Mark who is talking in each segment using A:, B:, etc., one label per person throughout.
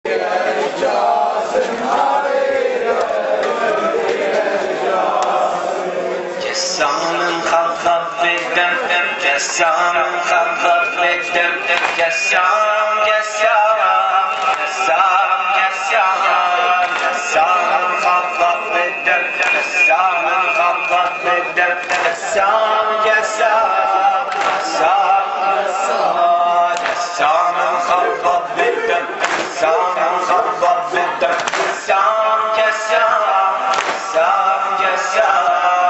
A: جسام مخضب بالدم جسام مخضب بالدم جسام جسام جسام جسام جسام مخضب بالدم جسام مخضب بالدم جسام جسام جسام جسام مخضب بالدم جسام مخضب بالدم جسام جسام جسام جسام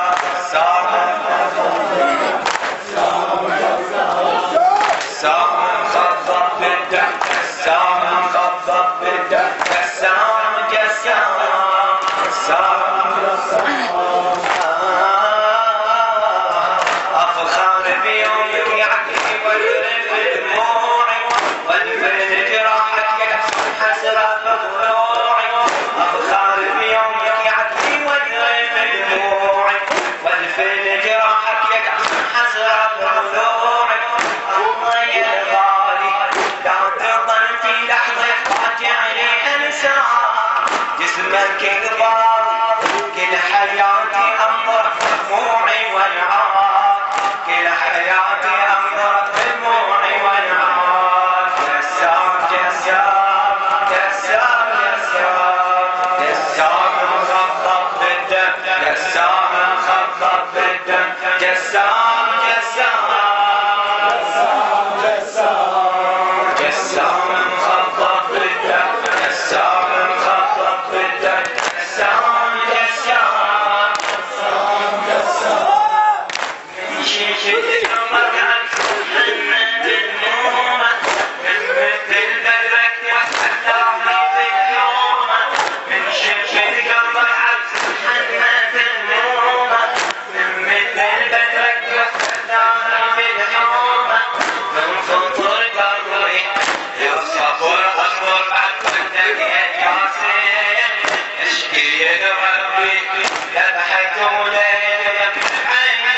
A: أفخر بيومك يعكي والرد بدموعي والفرد جراحك يكسر حسرة بضلوعي أفخر بيومك يعكي والرد بدموعي والفرد جراحك يكسر حسرة بضلوعي الله يا غالي لا تظل في لحظة راجعني أنساك جسمك كبار كل حياتي أمرك دموعي والعار كل حياتي أمرك دموعي والعار جسام جسام جسام جسام جسام مخضب بالدم جسام مخضب بالدم جسام جسام جسام جسام مخضب بالدم جسام مخضب بالدم جسام جسام من شيشة المرأة محمد النومة من مثل بدرك وحتى باليوم من شيشة قلبك عبد محمد النومة من مثل بدرك وحتى باليوم من خطر قلبي يا صبر اصبر بعد ودك يا ياسين اشكي يا ربي ذبحت وليلك عيني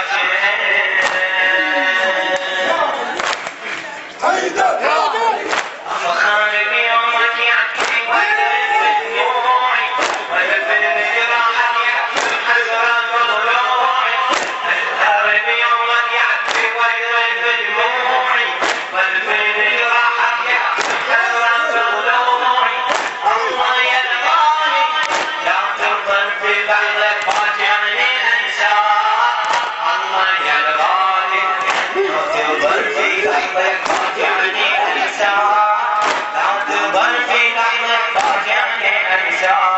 A: أفخر بيومك يعكي والرد بدموعي والفرد جراحك يكسر حسرة بضلوعي أفخر بيومك يعكي والرد بدموعي والفرد جراحك يكسر حسرة بضلوعي الله يا الغالي لا تظل في لحظة راجعني أنساك الله يا الغالي لا تظل في لحظة راجعني أنساك لا تظل في لحظة راجعني أنساك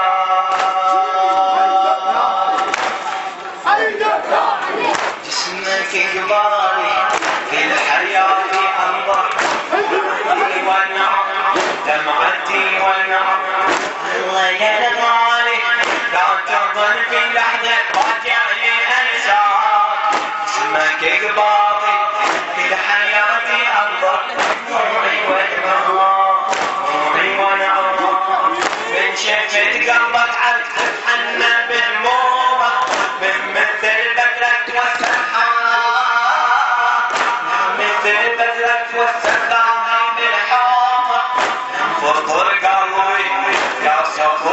A: جسمك كباري كل حياتي أنظر والنعم دمعتي والنعم الله يا الغالي لا تظل في لحظة راجعني أنساك جسمك كباري كل حياتي أنظر روحي والنعم روحي والنعم من شفت قلبك عبد تتحنى بالمومة من مثل بدرك والسحاب مثل بدرك والسحاب بالحومة فطر قلبي يا صبر